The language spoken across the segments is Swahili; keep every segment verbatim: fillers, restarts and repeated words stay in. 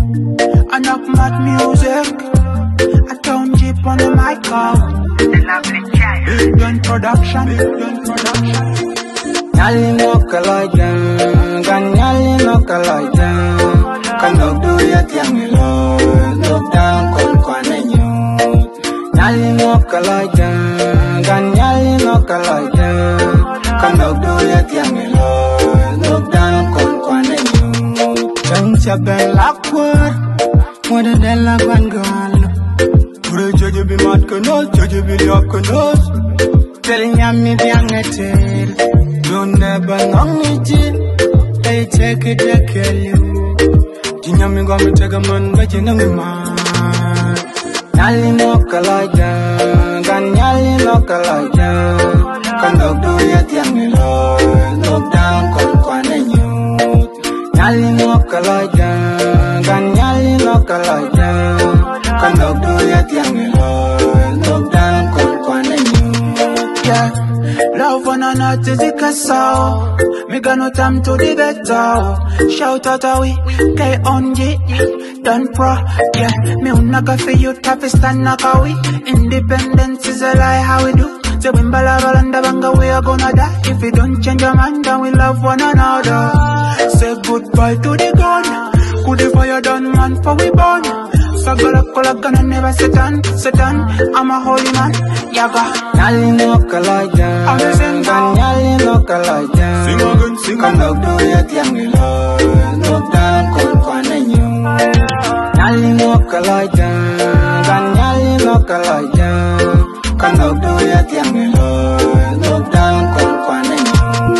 Enough mad music. I don't jeep on the mic out. Done production, done production. Nyali no kalajan, gan nyali no kalajan. Kano do yat yang lo, look down kon kwane nyo. Nyali no kalajan, gan nyali no kalajan. Kano do yat yang lo, look down kon kwane nyo. Chancha bellakwer, mwede dela gwangalo. Pure jojo bi mat konos, jojo bi liap konos. Telling yami biangetel. Don't never know me, they take it, they kill you. Tinyami gonna take a man, but you know me, man. Nyali no kalaja, gan nyali no kalaja. Kando do yet yang lo, look down kon kwane nyo. Nyali no kalaja, gan nyali no kalaja. Kando do yet yang lo, look down kon kwane nyo. Yeah. Love one another is the castle. Me got no time to the better. Shout out a we, K on G, done pro. Yeah, me unaka for you, tough stand naka we. Independence is a lie, how we do. So when balabalanda banga we are gonna die. If we don't change our mind, then we love one another. Say goodbye to the gun. Could the fire done man for we born. Sagala kola gonna never sit on, sit on. I'm a holy man, yaga. Nyali no kalaja, I'm the same gan nyali no kalaja. Sing again, sing again. Kando do yat yang lo, look down kon kwane nyo. Nyali no kalaja, gan nyali no kalaja. Kando do yat yang lo, look down kon kwane nyo.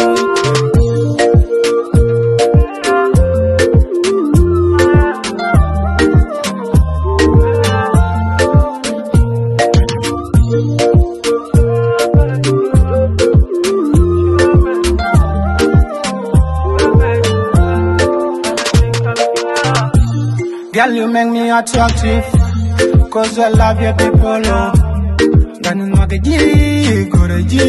Girl, you make me attractive, cause I love your people, oh. Ganin magaji, goraji.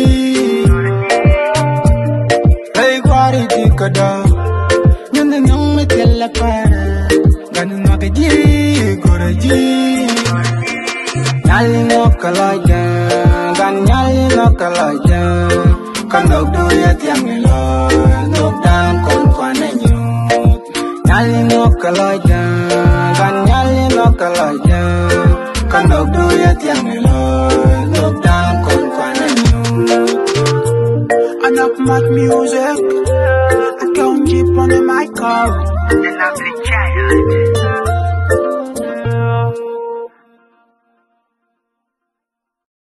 Hey, gwari di kada. Nyande nyong me tella para. Ganin magaji, goraji. Nyali no kalaja, gan nyali no kalaja. Kando do yat yang lo, look down kon kwane nyo. Nyali no kalaja, gan nyali no kalaja. Kando do yat yang lo, look down kon kwane nyo. Enough mad music. I don't jeep on the mic out. The lovely child.